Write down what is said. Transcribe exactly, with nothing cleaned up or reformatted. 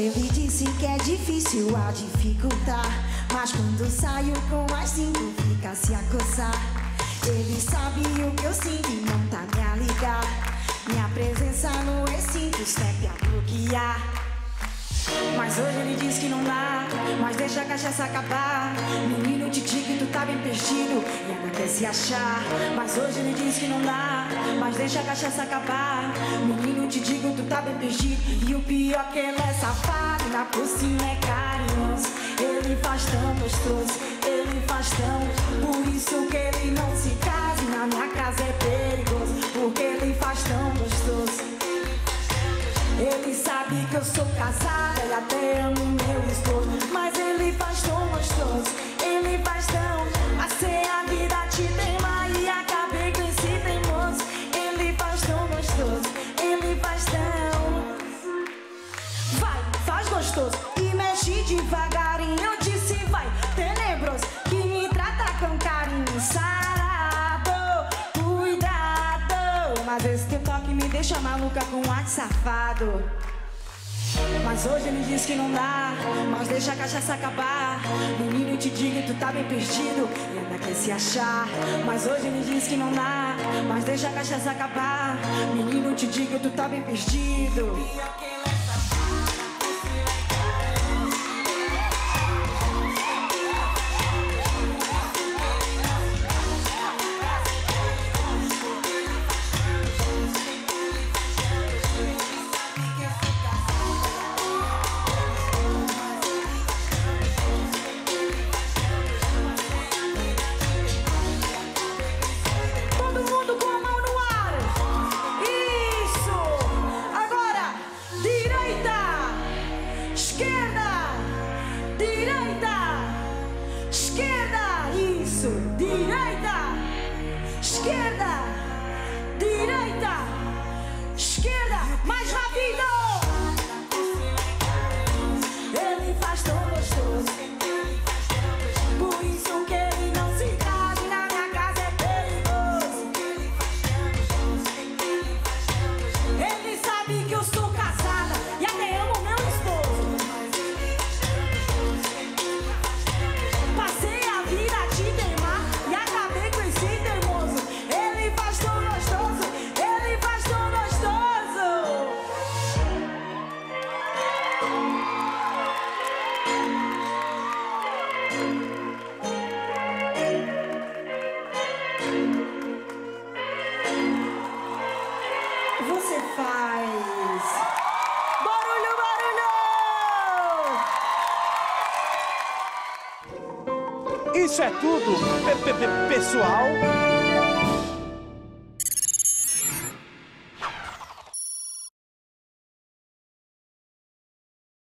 Ele disse que é difícil a dificultar, mas quando saio com as cinco fica a se acosar. Ele sabe o que eu sinto e não tá me a ligar. Minha presença no recinto sempre a bloquear. Mas hoje ele diz que não dá, mas deixa a cachaça acabar. Menino, te digo que tu tá bem perdido e ainda quer se achar. Mas hoje ele diz que não dá, mas deixa a cachaça acabar. Menino, te digo que tu tá bem perdido. E o pior que ele é safado, na por cima é carinhoso. Ele faz tão gostoso, ele faz tão. Por isso que ele não se casa e na minha casa é perigoso. Porque ele faz tão gostoso. Ele sabe que eu sou casada e até amo meu esposo. Mas ele faz tão gostoso, ele faz tão. Passei a vida te teimar e acabei com esse teimoso. Ele faz tão gostoso, ele faz tão. Vai, faz gostoso e mexe devagarinho. Eu disse vai, tenebroso, que me trata com carinho. Sarado, cuidado. Mas esse teu toque me deixa maluca com ar de safado. Mas hoje ele diz que não dá, mas deixa a cachaça acabar. Menino, te digo que tu tá bem perdido e ainda quer se achar. Mas hoje ele diz que não dá, mas deixa a cachaça acabar. Menino, te digo que tu tá bem perdido. Você faz barulho, barulho! Isso é tudo, pe pe pe pessoal.